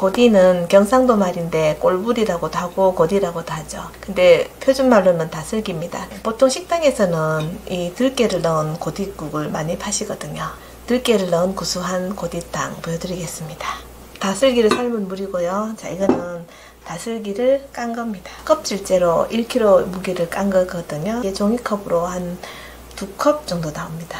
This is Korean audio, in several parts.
고디는 경상도 말인데 꼴불이라고도 하고 고디라고도 하죠. 근데 표준말로는 다슬기입니다. 보통 식당에서는 이 들깨를 넣은 고디국을 많이 파시거든요. 들깨를 넣은 구수한 고디탕 보여드리겠습니다. 다슬기를 삶은 물이고요. 자, 이거는 다슬기를 깐 겁니다. 껍질째로 1kg 무게를 깐 거거든요. 이게 종이컵으로 한 2컵 정도 나옵니다.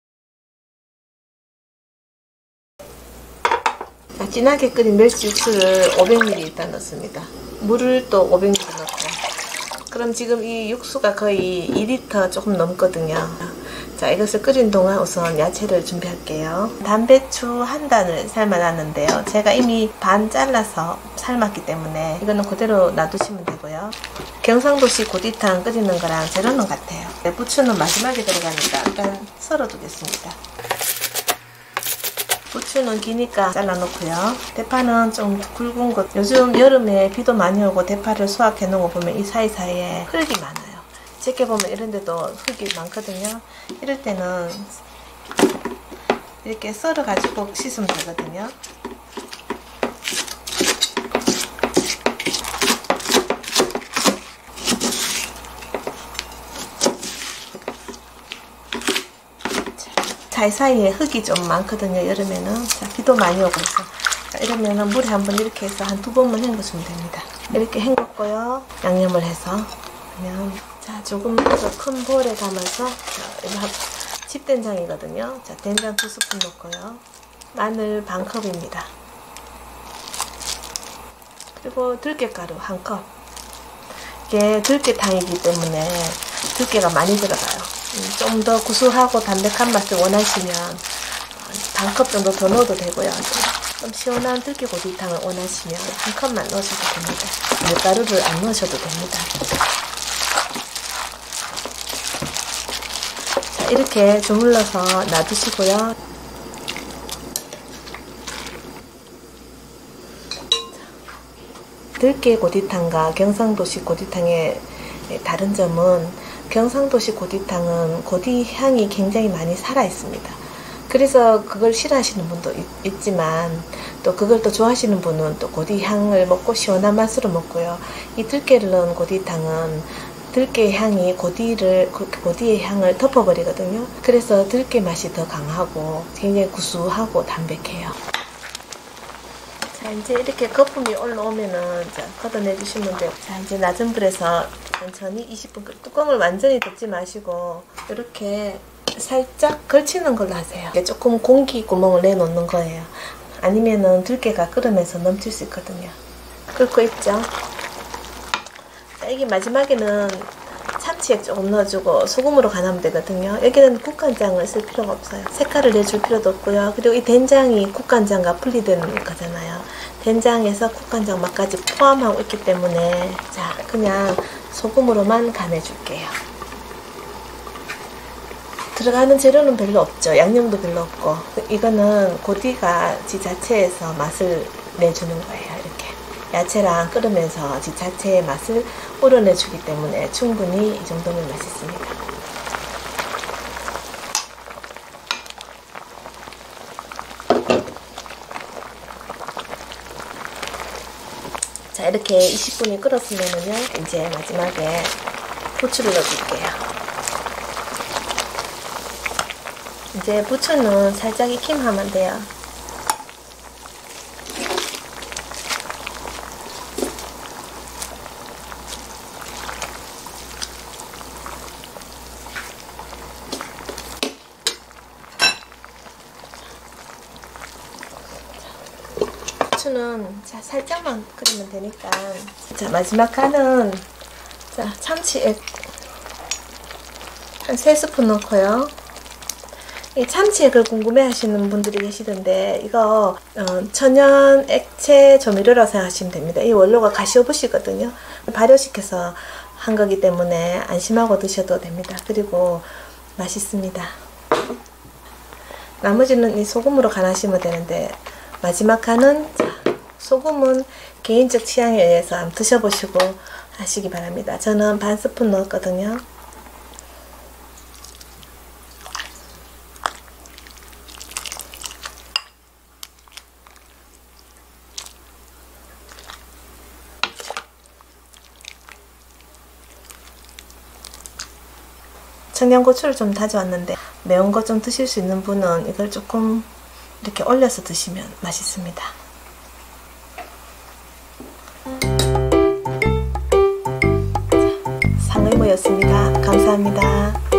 자, 진하게 끓인 멸치 육수를 500ml 일단 넣습니다. 물을 또 500ml 넣고. 그럼 지금 이 육수가 거의 2리터 조금 넘거든요. 자, 이것을 끓인 동안 우선 야채를 준비할게요. 담배추 한 단을 삶아놨는데요. 제가 이미 반 잘라서 삶았기 때문에 이거는 그대로 놔두시면 되고요. 경상도식 고디탕 끓이는 거랑 재료는 같아요. 부추는 마지막에 들어가니까 일단 썰어두겠습니다. 부추는 기니까 잘라놓고요. 대파는 좀 굵은 것. 요즘 여름에 비도 많이 오고 대파를 수확해 놓은 거 보면 이 사이사이에 흙이 많아요. 제게 보면 이런 데도 흙이 많거든요. 이럴 때는 이렇게 썰어 가지고 씻으면 되거든요. 사이사이에 흙이 좀 많거든요. 여름에는. 자, 비도 많이 오고 있어. 자, 이러면은 물에 한번 이렇게 해서 한 2번만 헹궈주면 됩니다. 이렇게 헹궜고요. 양념을 해서 그냥 자, 조금 더 큰 볼에 담아서 집된장이거든요. 자, 된장 2스푼 넣고요. 마늘 반컵입니다. 그리고 들깨가루 1컵. 이게 들깨탕이기 때문에 들깨가 많이 들어가요. 좀 더 구수하고 담백한 맛을 원하시면 반컵 정도 더 넣어도 되고요. 좀 시원한 들깨 고디탕을 원하시면 1컵만 넣으셔도 됩니다. 밀가루를 안 넣으셔도 됩니다. 자, 이렇게 주물러서 놔두시고요. 들깨 고디탕과 경상도식 고디탕의 다른 점은 경상도식 고디탕은 고디 향이 굉장히 많이 살아 있습니다. 그래서 그걸 싫어하시는 분도 있지만 또 그걸 또 좋아하시는 분은 또 고디 향을 먹고 시원한 맛으로 먹고요. 이 들깨를 넣은 고디탕은 들깨 향이 고디의 향을 덮어버리거든요. 그래서 들깨 맛이 더 강하고 굉장히 구수하고 담백해요. 자, 이제 이렇게 거품이 올라오면은 자, 걷어내주시면 돼요. 자, 이제 낮은 불에서 천천히 20분 뚜껑을 완전히 덮지 마시고 이렇게 살짝 걸치는 걸로 하세요. 조금 공기 구멍을 내놓는 거예요. 아니면은 들깨가 끓으면서 넘칠 수 있거든요. 끓고 있죠? 자, 이게 마지막에는 참치액 조금 넣어주고 소금으로 간하면 되거든요. 여기는 국간장을 쓸 필요가 없어요. 색깔을 내줄 필요도 없고요. 그리고 이 된장이 국간장과 분리되는 거잖아요. 된장에서 국간장 맛까지 포함하고 있기 때문에 자, 그냥 소금으로만 간해줄게요. 들어가는 재료는 별로 없죠. 양념도 별로 없고. 이거는 고디가 지 자체에서 맛을 내주는 거예요. 이렇게 야채랑 끓으면서 지 자체의 맛을 우러내주기 때문에 충분히 이 정도면 맛있습니다. 자, 이렇게 20분이 끓었으면은요, 이제 마지막에 부추를 넣어줄게요. 이제 부추는 살짝 익힘하면 돼요. 부추는 자, 살짝만 끓이면 되니까. 자, 마지막 간은 자, 참치액 한 3스푼 넣고요. 이 참치액을 궁금해 하시는 분들이 계시던데 이거 천연 액체 조미료라고 생각하시면 됩니다. 이 원료가 가시오부시거든요. 발효시켜서 한 거기 때문에 안심하고 드셔도 됩니다. 그리고 맛있습니다. 나머지는 이 소금으로 간하시면 되는데 마지막 간은 자, 소금은 개인적 취향에 의해서 한번 드셔보시고 하시기 바랍니다. 저는 반 스푼 넣었거든요. 청양고추를 좀 다져왔는데 매운 거 좀 드실 수 있는 분은 이걸 조금 이렇게 올려서 드시면 맛있습니다. 상의모였습니다. 감사합니다.